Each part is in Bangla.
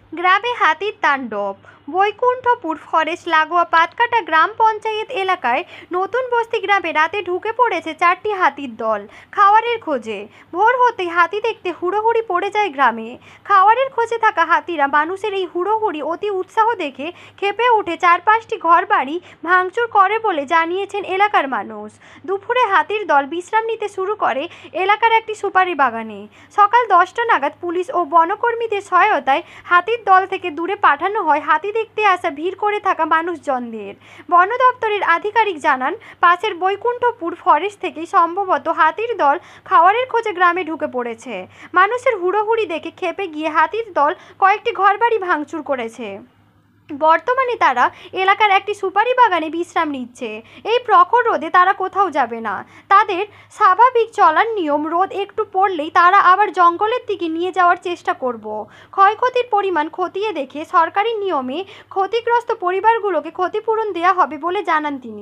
গ্রামে হাতির তাণ্ডব। বৈকুণ্ঠপুর ফরেস্ট লাগোয়া পাতকাটা গ্রাম পঞ্চায়েত এলাকায় নতুন বস্তি গ্রামে রাতে ঢুকে পড়েছে 4টি হাতির দল খাওয়ারের খোঁজে। ভোর হতেই হাতি দেখতে হুড়োহুড়ি পড়ে যায় গ্রামে। খাওয়ারের খোঁজে থাকা হাতিরা মানুষের এই হুড়োহুড়ি অতি উৎসাহ দেখে ক্ষেপে উঠে 4-5টি ঘরবাড়ি ভাঙচুর করে বলে জানিয়েছেন এলাকার মানুষ। দুপুরে হাতির দল বিশ্রাম নিতে শুরু করে এলাকার একটি সুপারি বাগানে। সকাল 10টা নাগাদ পুলিশ ও বনকর্মীদের সহায়তায় হাতির দল থেকে দূরে পাঠানো হয় হাতি দেখতে আসা ভিড় করে থাকা মানুষজনদের। বন দপ্তরের আধিকারিক জানান, পাশের বৈকুণ্ঠপুর ফরেস্ট থেকেই সম্ভবত হাতির দল খাওয়ারের খোঁজে গ্রামে ঢুকে পড়েছে। মানুষের হুড়োহুড়ি দেখে ক্ষেপে গিয়ে হাতির দল কয়েকটি ঘরবাড়ি ভাঙচুর করেছে। বর্তমানে তারা এলাকার একটি সুপারি বাগানে বিশ্রাম নিচ্ছে। এই প্রখর রোদে তারা কোথাও যাবে না। তাদের স্বাভাবিক চলার নিয়ম, রোদ একটু পড়লেই তারা আবার জঙ্গলের দিকে নিয়ে যাওয়ার চেষ্টা করব। ক্ষয়ক্ষতির পরিমাণ খতিয়ে দেখে সরকারি নিয়মে ক্ষতিগ্রস্ত পরিবারগুলোকে ক্ষতিপূরণ দেওয়া হবে বলে জানান তিনি।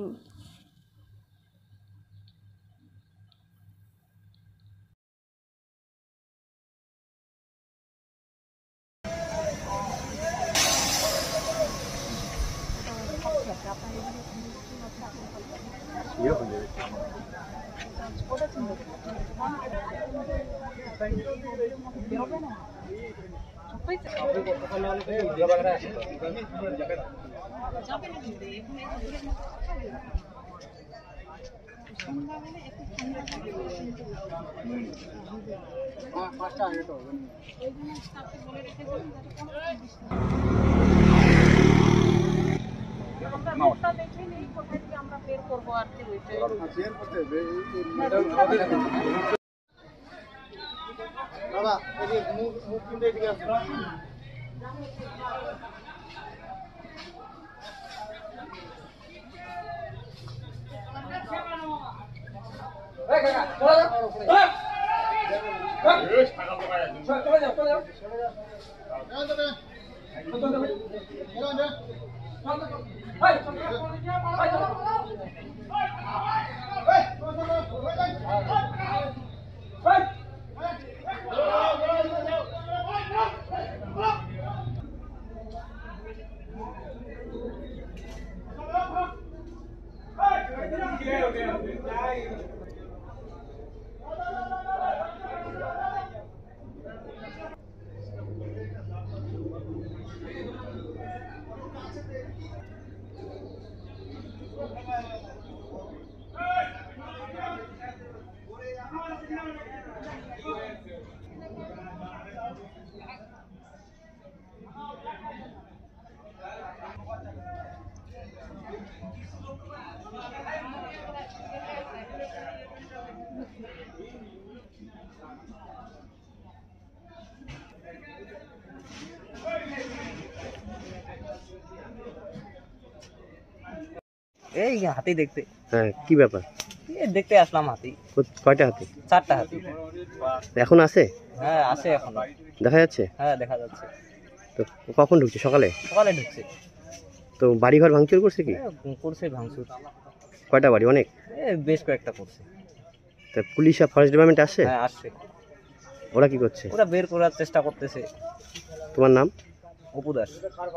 এই হাতি দেখতে। হ্যাঁ, কি ব্যাপার? দেখতে আসলাম হাতি। কয়টা হাতি? 4টা হাতি। এখন আছে? হ্যাঁ, আছে এখন। দেখা যাচ্ছে? হ্যাঁ, দেখা যাচ্ছে। তো কখন ঢুকছে? সকালে? সকালে ঢুকছে। তো বাড়িঘর ভাঙচুর করছে কি? করছে ভাঙচুর। কয়টা বাড়ি? অনেক? বেশ কয়েকটা করছে। তো পুলিশ আর ফরেস্ট ডিপার্টমেন্ট আসছে? হ্যাঁ, আসছে। ওরা কি করছে? ওরা বের করার চেষ্টা করতেছে। তোমার নাম? অপু দাস।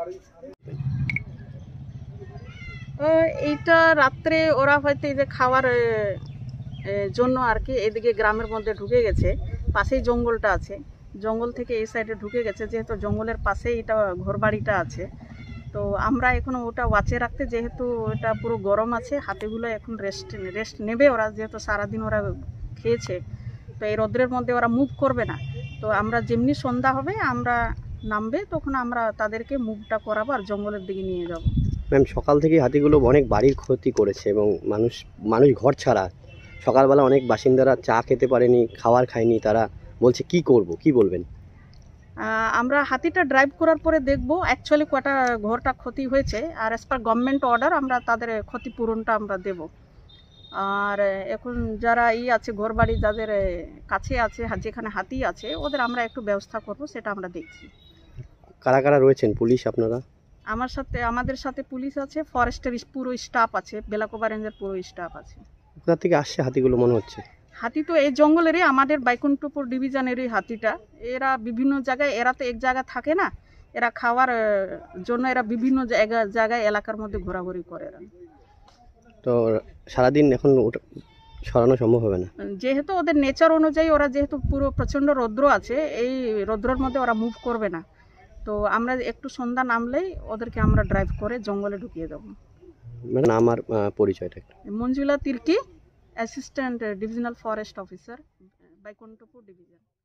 এইটা রাত্রে ওরা হয়তো এই যে খাওয়ার জন্য আর কি এদিকে গ্রামের মধ্যে ঢুকে গেছে। পাশেই জঙ্গলটা আছে, জঙ্গল থেকে এই সাইডে ঢুকে গেছে। যেহেতু জঙ্গলের পাশেই এটা ঘরবাড়িটা আছে, তো আমরা এখন ওটা ওয়াচে রাখতে, যেহেতু ওটা পুরো গরম আছে, হাতিগুলো এখন রেস্ট নেবে। ওরা যেহেতু সারাদিন ওরা খেয়েছে, তো এই রোদ্রের মধ্যে ওরা মুভ করবে না। তো আমরা যেমনি সন্ধ্যা হবে আমরা নামবে, তখন আমরা তাদেরকে মুভটা করাবো আর জঙ্গলের দিকে নিয়ে যাব। ম্যাম, সকাল থেকে হাতিগুলো অনেক বাড়ির ক্ষতি করেছে এবং মানুষ ঘর ছাড়া। সকালবেলা অনেক বাসিন্দারা চা খেতে পারেনি, খাবার খায়নি। তারা বলছে কি করব, কি বলবেন? আমরা হাতিটা ড্রাইভ করার পরে দেখব অ্যাকচুয়ালি কটা ঘরটা ক্ষতি হয়েছে, আর অ্যাজ পার গভর্নমেন্ট অর্ডার আমরা তাদের ক্ষতিপূরণটা আমরা দেব। আর এখন যারা আছে ঘরবাড়ি যাদের কাছে আছে, যেখানে হাতি আছে, ওদের আমরা একটু ব্যবস্থা করব, সেটা আমরা দেখছি। কারা কারা রয়েছেন? পুলিশ আপনারা? আমাদের সাথে পুলিশ আছে, ফরেস্টের পুরো স্টাফ আছে, বেলাকোবা রেঞ্জের পুরো স্টাফ আছে। কোথা থেকে আসছে হাতিগুলো মনে হচ্ছে? হাতি তো এই জঙ্গলেরই, আমাদের বৈকুণ্ঠপুর ডিভিশনেরই হাতিটা। এরা বিভিন্ন জায়গায়, এরা তো এক জায়গায় থাকে না, এরা খাওয়ার জন্য এরা বিভিন্ন জায়গায় এলাকার মধ্যে ঘোরাঘুরি করে এরা। তো সারাদিন এখন সরানো সম্ভব হবে না। যেহেতু ওদের নেচার অনুযায়ী ওরা যেহেতু পুরো প্রচণ্ড রৌদ্র আছে, এই রৌদ্রের মধ্যে ওরা মুভ করবে না। তো আমরা একটু সন্ধ্যা নামলেই ওদেরকে আমরা ড্রাইভ করে জঙ্গলে ঢুকিয়ে দেবো। মানে নাম আর পরিচয়টা একটু। Manjula Tirkey, assistant divisional forest officer, Baikunthapur division.